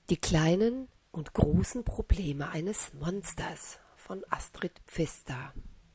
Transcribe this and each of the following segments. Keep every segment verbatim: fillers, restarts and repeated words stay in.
Die kleinen und großen Probleme eines Monsters von Astrid Pfister.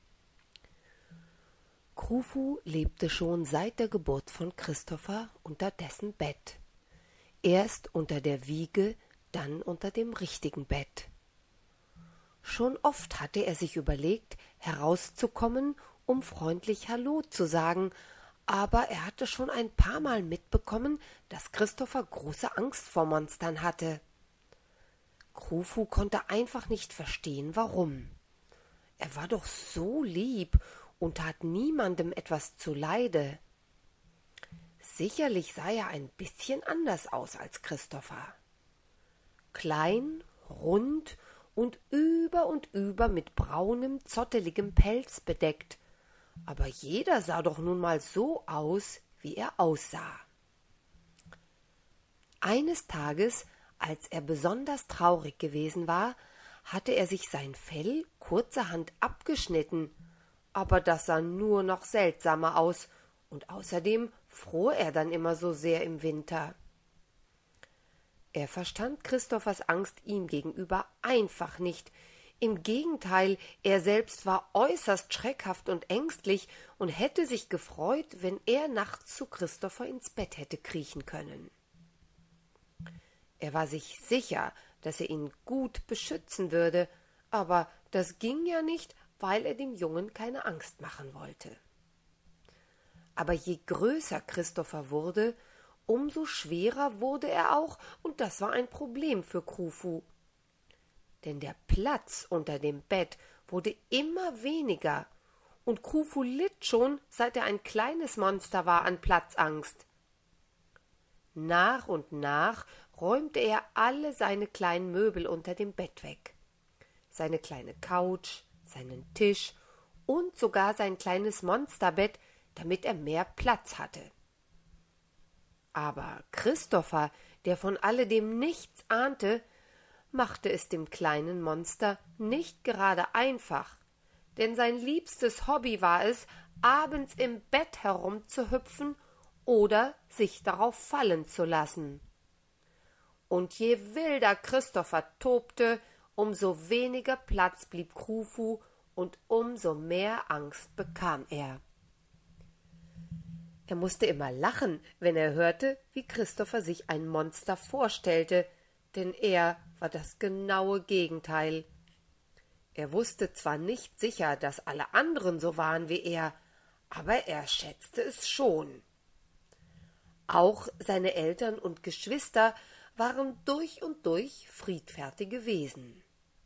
Krufu lebte schon seit der Geburt von Christopher unter dessen Bett. Erst unter der Wiege, dann unter dem richtigen Bett. Schon oft hatte er sich überlegt, herauszukommen, um freundlich Hallo zu sagen, aber er hatte schon ein paar Mal mitbekommen, dass Christopher große Angst vor Monstern hatte. Krufu konnte einfach nicht verstehen, warum. Er war doch so lieb und tat niemandem etwas zuleide. Sicherlich sah er ein bisschen anders aus als Christopher. Klein, rund und über und über mit braunem, zotteligem Pelz bedeckt, aber jeder sah doch nun mal so aus, wie er aussah. Eines Tages, als er besonders traurig gewesen war, hatte er sich sein Fell kurzerhand abgeschnitten, aber das sah nur noch seltsamer aus, und außerdem fror er dann immer so sehr im Winter. Er verstand Christophers Angst ihm gegenüber einfach nicht. Im Gegenteil, er selbst war äußerst schreckhaft und ängstlich und hätte sich gefreut, wenn er nachts zu Christopher ins Bett hätte kriechen können. Er war sich sicher, dass er ihn gut beschützen würde, aber das ging ja nicht, weil er dem Jungen keine Angst machen wollte. Aber je größer Christopher wurde, umso schwerer wurde er auch, und das war ein Problem für Krufu. Denn der Platz unter dem Bett wurde immer weniger, und Krufu litt schon, seit er ein kleines Monster war, an Platzangst. Nach und nach räumte er alle seine kleinen Möbel unter dem Bett weg. Seine kleine Couch, seinen Tisch und sogar sein kleines Monsterbett, damit er mehr Platz hatte. Aber Christopher, der von alledem nichts ahnte, machte es dem kleinen Monster nicht gerade einfach, denn sein liebstes Hobby war es, abends im Bett herumzuhüpfen oder sich darauf fallen zu lassen. Und je wilder Christopher tobte, umso weniger Platz blieb Krufu und umso mehr Angst bekam er. Er musste immer lachen, wenn er hörte, wie Christopher sich ein Monster vorstellte, denn er war das genaue Gegenteil. Er wusste zwar nicht sicher, dass alle anderen so waren wie er, aber er schätzte es schon. Auch seine Eltern und Geschwister waren durch und durch friedfertige Wesen.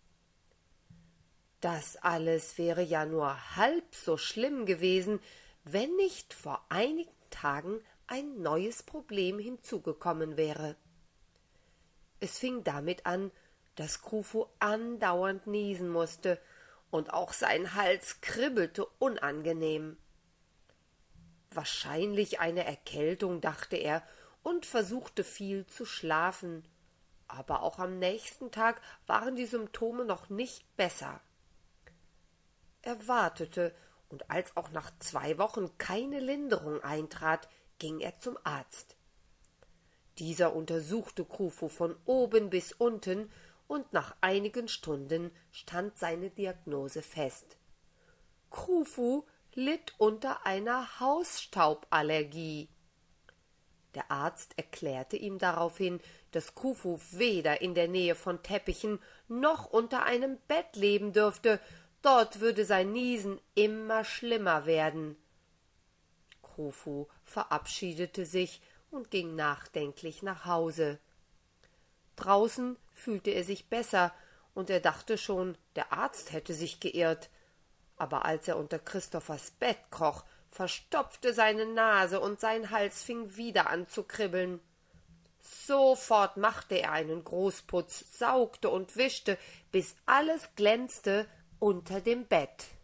Das alles wäre ja nur halb so schlimm gewesen, wenn nicht vor einigen Tagen ein neues Problem hinzugekommen wäre. Es fing damit an, dass Krufu andauernd niesen musste, und auch sein Hals kribbelte unangenehm. Wahrscheinlich eine Erkältung, dachte er, und versuchte viel zu schlafen. Aber auch am nächsten Tag waren die Symptome noch nicht besser. Er wartete, und als auch nach zwei Wochen keine Linderung eintrat, ging er zum Arzt. Dieser untersuchte Krufu von oben bis unten, und nach einigen Stunden stand seine Diagnose fest. Krufu litt unter einer Hausstauballergie. Der Arzt erklärte ihm daraufhin, dass Krufu weder in der Nähe von Teppichen noch unter einem Bett leben dürfte. Dort würde sein Niesen immer schlimmer werden. Krufu verabschiedete sich und ging nachdenklich nach Hause. Draußen fühlte er sich besser, und er dachte schon, der Arzt hätte sich geirrt. Aber als er unter Christophers Bett kroch, verstopfte seine Nase und sein Hals fing wieder an zu kribbeln. Sofort machte er einen Großputz, saugte und wischte, bis alles glänzte unter dem Bett.